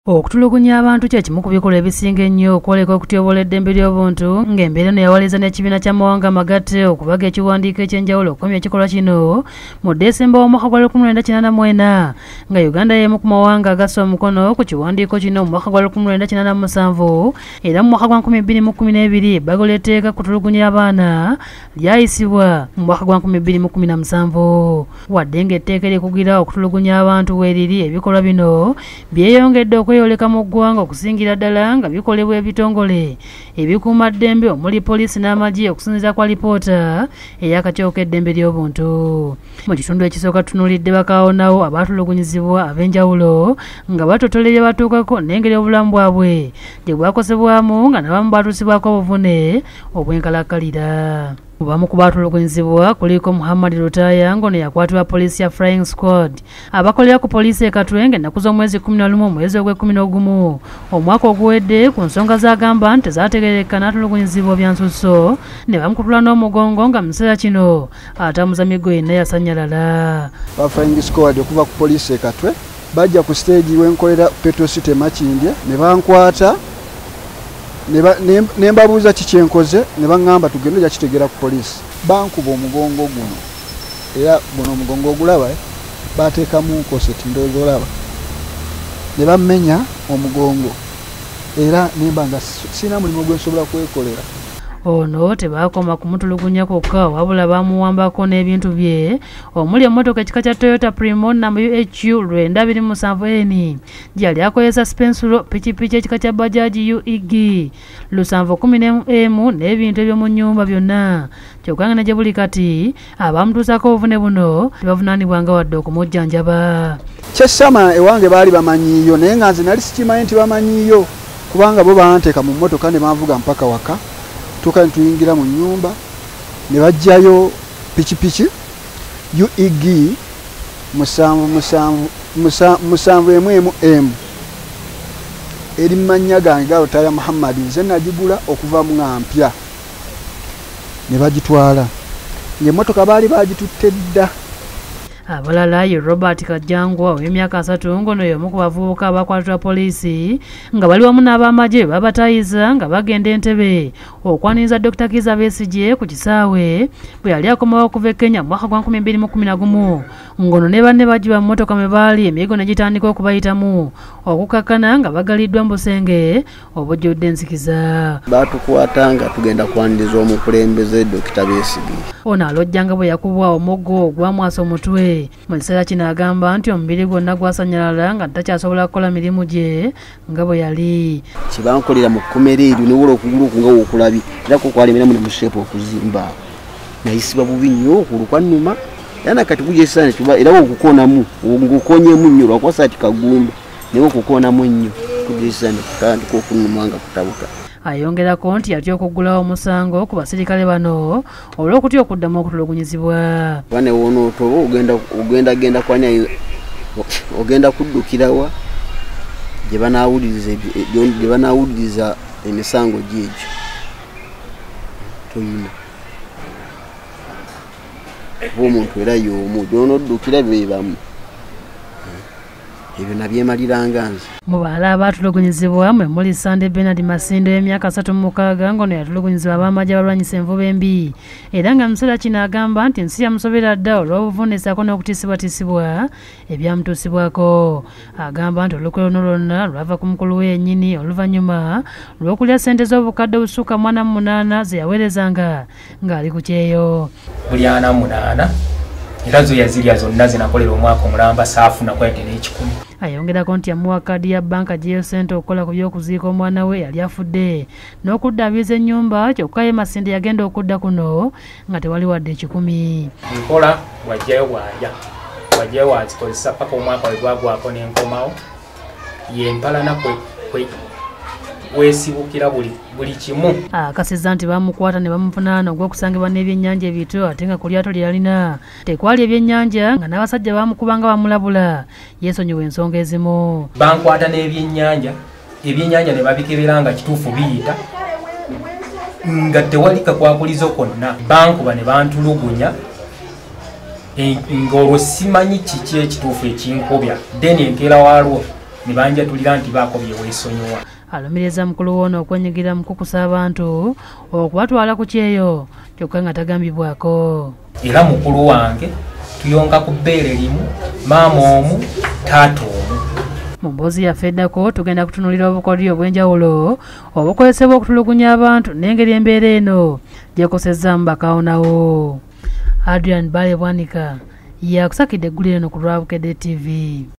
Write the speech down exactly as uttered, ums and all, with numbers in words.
Okutulugunya abantu kye kimu ku bikolwa ebisinga ennyo okwoleka okutyobola eddembe ly'obuntu ng'embeera eno yawaliza n'ekibiina ky'amawanga amagatte okubaga ekiwandiiko eky'enjawulo okukomya ekikolwa kino mu Desemba w'omwaka gwa lukumi lwenda kinaana mu ena nga Uganda y'emu ku mawanga agassa omukono ku kiwandiiko kino mu mwaka gwa lukumi lwenda kinaana mu musanvu era mu mwaka gwa nkumi bbiri mu kkumi n'ebiri ebbago ly'etteeka kutulugunya abaana lyayisibwa mu mwaka gwa nkumi bbiri mu kkumi na musanvu wadde ng'etteeka erikugira okutulugunya abantu weeriri ebikolwa bino byeyongedde okweyoleka mu ggwanga okusingira ddala nga bikolebwa ebitongole ebikuuma ddembe omuli poliisi n'amagye okusinziira kwa lipoota ey'akakiiko k'eddembe ly'obuntu. Mu kitundu ekisooka tutunuulidde bakaawonawo abaatulugunyizibwa ab'enjawulo nga batotola ebye batuukako n'engeri obulamu bwabwe gye bwakosebwamu nga n'abamu baatuusibwako obuvune obw'enkalakkalira. Obumu ku baatulugunyizibwa kuliko Muhammad Lutaya ng'ono yakwatibwa poliisi ya Flying Squad abakolera ku poliisi e Katwe ng'ennaku z'omwezi kkumi na lumu omwezi ogw'ekkumi n'ogumu omwaka oguwedde ku nsonga z'agamba nti tezaategeereka n'atulugunyizibwa byansusso ne bamukutula n'omugongo nga mu kiseera kino atamuza miggo yenna yasannyalala. Ba Flying Squad okuva ku poliisi e Katwe bajja ku stage wenkolera Petro City Makindye ne bankwata ne mbabuuza kikyenkoze ne baŋŋamba tugende ojja kitegeera ku poliisi. Bankuba omugongo guno era guno omugongo ogulaba baateekamu nkoseti ndowooza olaba ne bammenya omugongo era nemba nga sirina mulimu gwe nsobola kwekolera. Ono tebaakoma kumutulugunya kwokka wabula bamuwambako n'ebintu bye omuli emmotoka ekika kya Toyota Primo namba U H U lwenda abiri mu musanvu N gyali akozesa spensulo pikipiki ekika kya Bajaji U E G lusanvu kkumi n'emu M n'ebintu eby'omu nnyumba byonna kyokka nga ne gye buli kati abamutuusako obuvune buno tebavunaanibwanga wadde okumujjanjaba. Kyessama ewange baali bamanyiiyo naye nga nze nali sikimanyi nti bamanyiiyo kubanga bo banteeka mu mmotoka ne banvuga mpaka waka tuka ntuyingira mu nyumba ne bajjayo pikipiki U E G musanvu musanvu musanvu emu emu M eri mannya gange ga Lutaya Muhammad nze nagigula okuva mu ŋampya ne bagitwala ng'emmotoka baali bagitutte dda. Abalala ye Robert Kajangwa ow'emyaka asatu ng'ono y'omu ku bavubuka abakwatibwa poliisi nga bali wamu n'abamagye babatayiza nga bagenda Entebbe okwaniriza Dokita Kizza Besigye ku kisaawe bwe yali akomawo okuva e Kenya mu mwaka gwa nkumi bbiri mu kkumi na gumu ng'ono ne banne bagiba mu mmotoka mwe baali emiyego ne gitandika okubayitamu okukakkana nga bagaliddwa mu busenge obujjudde enzikiza. Baatukwata nga tugenda kwaniriza omukulembeze Dokita Besigye. Ono alojja nga bwe yakubwa omuggo ogwamwasa omutwe mu kiseera kino agamba nti omubiri gwonna gwasanyalala nga takyasobola kukola mirimu gye nga bwe yali. Kibankolera mu kkomera eryo newula okugulu ku nga wookulabye era ko kwalemera muli mu sheepu okuzimba nayisibwa bubi nnyo okulukwanuma era nakati gujesaane era wokukonamu ngukonyemu nnyo lwakwasa ati kagumba naye okukonamu nnyo kujesaane kutandika okunuma nga kutabuka. Ayongerako nti yatya okuggulawo omusango ku basirikale bano olw'okutya okuddamu okutulugunyizibwa. Wane wonootoba ogenda ogenda genda kwani ogenda kuddukirawa gye banaawuliriza gye banaawuliriza emisango gy'egyo toyina oba omuntu era y'omu gy'onoddukira bebamu ebyo nabyemaliranga nze. Mu baala abaatulugunyizibwa mwe muli Sunday Bernard Masindo y'emyaka asatu mu mukaaga ng'ono yatulugunyizibwa ab'amagye abalwanyisa envuba embi era nga mu kiseera kino agamba nti ensi yamusobera dda olw'obuvune ssaako n'okutiisibwatiisibwa ebyamutuusibwako. Agamba nti olukwe luno lwonna lwava ku mukulu we yennyini oluvannyuma lw'okulya ssente z'obukadde obusukka mu ana mu munaana ze yaweerezanga ng'ali ku kyeyo. Buli ana mu munaana era zo yazirya zonna zinakolera omwaka omulamba saafuna kwete n'ekikumi. Ayongerako nti yamuwa kkaadi ya bbanka gyeyo ssente okukola ku by'okuziika omwana we yali afudde n'okuddaabiriza ennyumba kyokka ye Masinde yagenda okudda kuno nga tewali wadde ekikumi. Nkola wajjayo bw'alya wajjayo wazikozesa paka omwaka we gwagwako n'enkomawo yempalana kwe weesibukira buli buli kimu. Akasiza nti bamukwata ne bamuvunaana ogw'okusangibwa n'ebyennyanja ebito ate nga ku lyato lye yalina tekwali ebyennyanja nga n'abasajja bamukubanga bamulabula yeesonyiwa ensonga ezimu. Bankwata n'ebyennyanja ebyennyanja ne babikebera nga kituufu biyita nga tewali kakwakulizo konna bankuba ne bantulugunya ng'olwo simanyi kiki ekituufu ekinkobya then enkeera waalwo ne banjatulira nti baako bye weesonyiwa. Alumiriza mukulu w'ono okwenyigira mu kukusa abantu okubatwala ku kyeyo kyokka nga tagambibwako. Era mukulu wange tuyonga ku bbeere limu, maama omu, taata omu. Mu mboozi yaffe eddako tugenda kutunuulira obukodyo obw'enjawulo obukozesebwa okutulugunya abantu n'engeri embeera eno gy'ekosezza mu bakaawonawo. Adrian Bale Bwanika yakusakidde eggulu eno ku Lwabukedde T V.